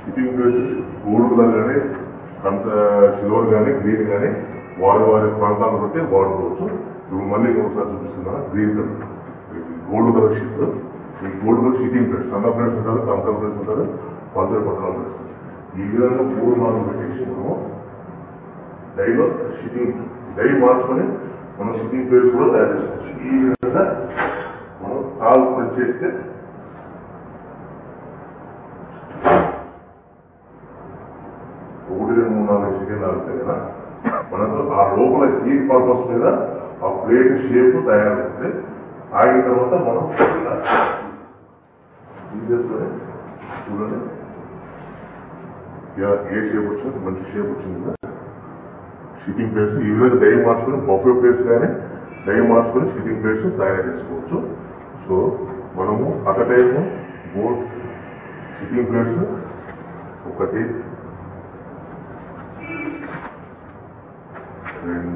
Sitting places gold colour కానీ అంత silver కానీ గ్రీన్ కానీ వారి ప్రాంతాలను బట్టి వాడుకోవచ్చు. ఇప్పుడు మళ్ళీ ఒకసారి చూపిస్తున్నా green colour gold colour sheet. ఈ గోల్డ్ కలర్ సిట్టింగ్ ప్లేట్స్ సన్న ప్లేట్స్ ఉంటారు, కంచం ప్లేట్స్ ఉంటారు, పంచర్ పట్టణాలు ప్లేట్స్. ఈ విధంగా 3 మార్కులు పెట్టేసి మనము డైలో సిట్టింగ్ డై మార్చుకొని మనం సిట్టింగ్ ప్లేట్స్ కూడా తయారు చేసుకోవచ్చు. ఈ విధంగా మనం కాలు ప్రెస్ చేస్తే 1, 2, 3, 4 సెకండ్లు ఆగితే కదా మనకు ఆ లోపల హీట్ పర్పస్ మీద ఆ ప్లేట్ షేప్ తయారవుతుంది. ఆగిన తర్వాత మనం తీసేసుకొని చూడండి ఏ షేప్ వచ్చింది, మంచి షేప్ వచ్చింది కదా. సిట్టింగ్ ప్లేట్స్ ఈ విధంగా డై మార్చుకొని బఫే ప్లేట్స్ కానీ డై మార్చుకొని సిట్టింగ్ ప్లేట్స్ తయారు చేసుకోవచ్చు. సో మనము at time both sitting plates 1, 2,